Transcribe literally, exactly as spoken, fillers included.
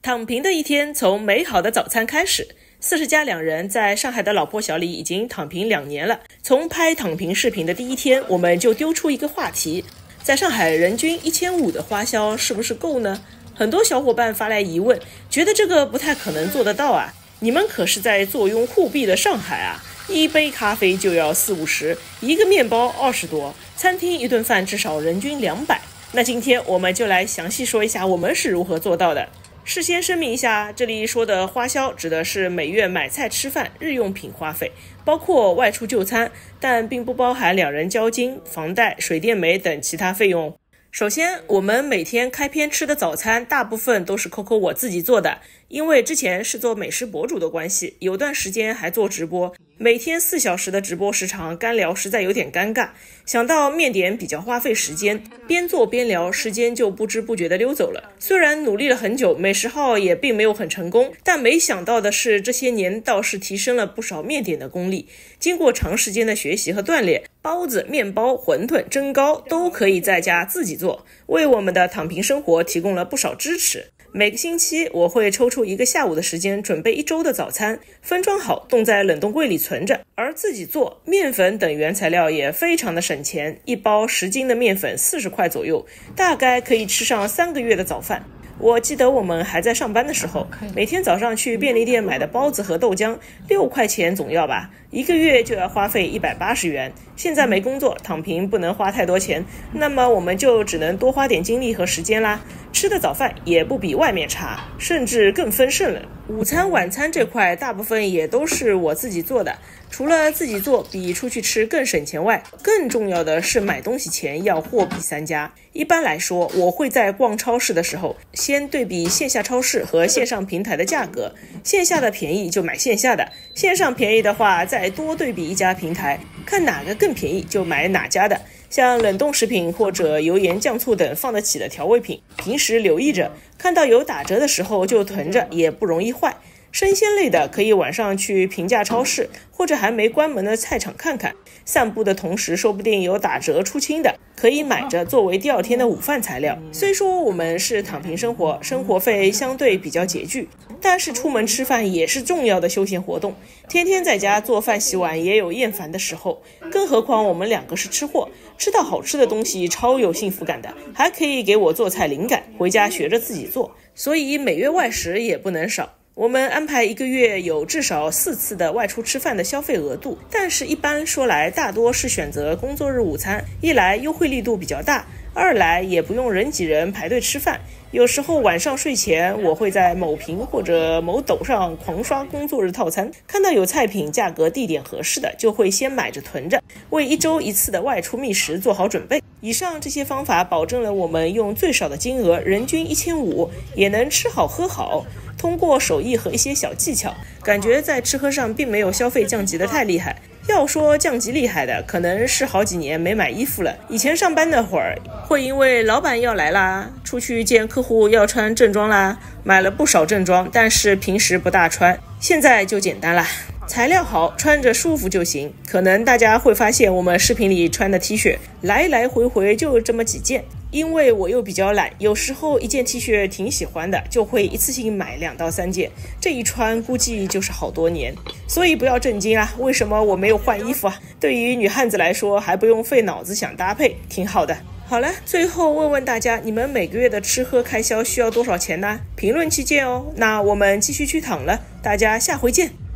躺平的一天从美好的早餐开始。四十加两人在上海的老婆小李已经躺平两年了。从拍躺平视频的第一天，我们就丢出一个话题：在上海人均一千五的花销是不是够呢？很多小伙伴发来疑问，觉得这个不太可能做得到啊！你们可是在坐拥货币的上海啊！一杯咖啡就要四五十，一个面包二十多，餐厅一顿饭至少人均两百。那今天我们就来详细说一下我们是如何做到的。事先声明一下，这里说的花销指的是每月买菜吃饭日用品花费，包括外出就餐，但并不包含两人交金、房贷、水电煤等其他费用。首先，我们每天开篇吃的早餐大部分都是 Coco 我自己做的，因为之前是做美食博主的关系，有段时间还做直播，每天四小时的直播时长，干聊实在有点尴尬。想到面点比较花费时间，边做边聊，时间就不知不觉的溜走了。虽然努力了很久，美食号也并没有很成功，但没想到的是，这些年倒是提升了不少面点的功力。经过长时间的学习和锻炼，包子、面包、馄饨、蒸糕都可以在家自己做，为我们的躺平生活提供了不少支持。每个星期我会抽出一个下午的时间准备一周的早餐，分装好冻在冷冻柜里存着，而自己做面粉等原材料也非常的省钱，一包十斤的面粉四十块左右，大概可以吃上三个月的早饭。我记得我们还在上班的时候，每天早上去便利店买的包子和豆浆六块钱总要吧，一个月就要花费一百八十元。现在没工作，躺平不能花太多钱，那么我们就只能多花点精力和时间啦。吃的早饭也不比外面差，甚至更丰盛了。午餐晚餐这块大部分也都是我自己做的，除了自己做比出去吃更省钱外，更重要的是买东西前要货比三家。一般来说，我会在逛超市的时候先对比线下超市和线上平台的价格，线下的便宜就买线下的，线上便宜的话再多对比一家平台，看哪个更便宜就买哪家的。像冷冻食品或者油盐酱醋等放得起的调味品，平时留意着，看到有打折的时候就囤着，也不容易坏。生鲜类的可以晚上去平价超市或者还没关门的菜场看看，散步的同时说不定有打折出清的，可以买着作为第二天的午饭材料。虽说我们是躺平生活，生活费相对比较拮据，但是出门吃饭也是重要的休闲活动，天天在家做饭洗碗也有厌烦的时候，更何况我们两个是吃货，吃到好吃的东西超有幸福感的，还可以给我做菜灵感，回家学着自己做，所以每月外食也不能少。我们安排一个月有至少四次的外出吃饭的消费额度，但是一般说来大多是选择工作日午餐，一来优惠力度比较大，二来也不用人挤人排队吃饭。有时候晚上睡前我会在某评或者某抖上狂刷工作日套餐，看到有菜品价格地点合适的，就会先买着囤着，为一周一次的外出觅食做好准备。以上这些方法保证了我们用最少的金额人均一千五也能吃好喝好。通过手艺和一些小技巧，感觉在吃喝上并没有消费降级的太厉害。要说降级厉害的，可能是好几年没买衣服了。以前上班那会儿，会因为老板要来啦，出去见客户要穿正装啦，买了不少正装，但是平时不大穿。现在就简单啦，材料好，穿着舒服就行。可能大家会发现我们视频里穿的 T 恤来来回回就这么几件，因为我又比较懒，有时候一件 T 恤挺喜欢的，就会一次性买两到三件，这一穿估计就是好多年。所以不要震惊啊，为什么我没有换衣服啊？对于女汉子来说，还不用费脑子想搭配，挺好的。好了，最后问问大家，你们每个月的吃喝开销需要多少钱呢？评论区见哦。那我们继续去躺了，大家下回见。